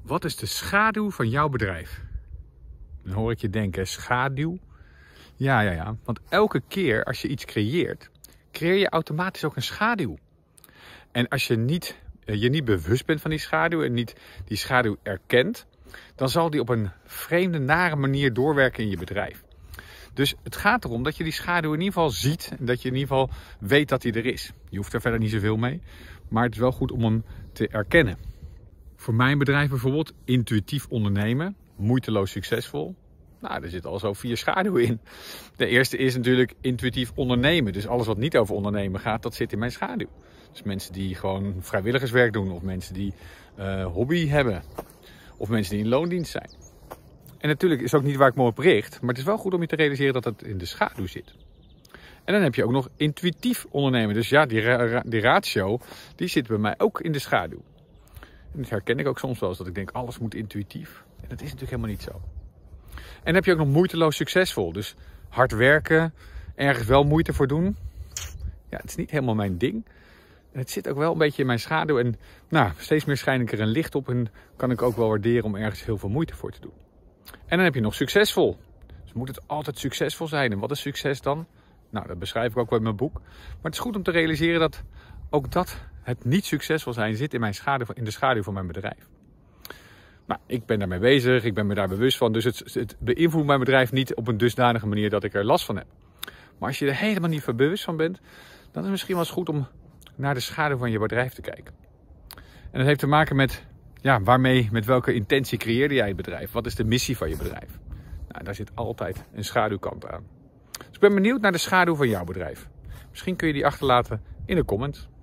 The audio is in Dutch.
Wat is de schaduw van jouw bedrijf? Dan hoor ik je denken, schaduw? Ja. Want elke keer als je iets creëert, creëer je automatisch ook een schaduw. En als je niet bewust bent van die schaduw en niet die schaduw erkent, dan zal die op een vreemde, nare manier doorwerken in je bedrijf. Dus het gaat erom dat je die schaduw in ieder geval ziet en dat je in ieder geval weet dat die er is. Je hoeft er verder niet zoveel mee, maar het is wel goed om hem te erkennen. Voor mijn bedrijf bijvoorbeeld, intuïtief ondernemen, moeiteloos succesvol. Nou, er zitten al zo 4 schaduwen in. De eerste is natuurlijk intuïtief ondernemen. Dus alles wat niet over ondernemen gaat, dat zit in mijn schaduw. Dus mensen die gewoon vrijwilligerswerk doen, of mensen die hobby hebben, of mensen die in loondienst zijn. En natuurlijk is het ook niet waar ik me op richt, maar het is wel goed om je te realiseren dat het in de schaduw zit. En dan heb je ook nog intuïtief ondernemen. Dus ja, die ratio, die zit bij mij ook in de schaduw. En dat herken ik ook soms wel eens, dat ik denk, alles moet intuïtief. En dat is natuurlijk helemaal niet zo. En dan heb je ook nog moeiteloos succesvol. Dus hard werken, ergens wel moeite voor doen. Ja, het is niet helemaal mijn ding. En het zit ook wel een beetje in mijn schaduw. En nou, steeds meer schijn ik er een licht op en kan ik ook wel waarderen om ergens heel veel moeite voor te doen. En dan heb je nog succesvol. Dus moet het altijd succesvol zijn. En wat is succes dan? Nou, dat beschrijf ik ook wel in mijn boek. Maar het is goed om te realiseren dat ook dat het niet succesvol zijn zit in in de schaduw van mijn bedrijf. Nou, ik ben daarmee bezig, ik ben me daar bewust van. Dus het beïnvloedt mijn bedrijf niet op een dusdanige manier dat ik er last van heb. Maar als je er helemaal niet bewust van bent, dan is het misschien wel eens goed om naar de schaduw van je bedrijf te kijken. En dat heeft te maken met, ja, met welke intentie creëerde jij het bedrijf? Wat is de missie van je bedrijf? Nou, daar zit altijd een schaduwkant aan. Dus ik ben benieuwd naar de schaduw van jouw bedrijf. Misschien kun je die achterlaten in de comments.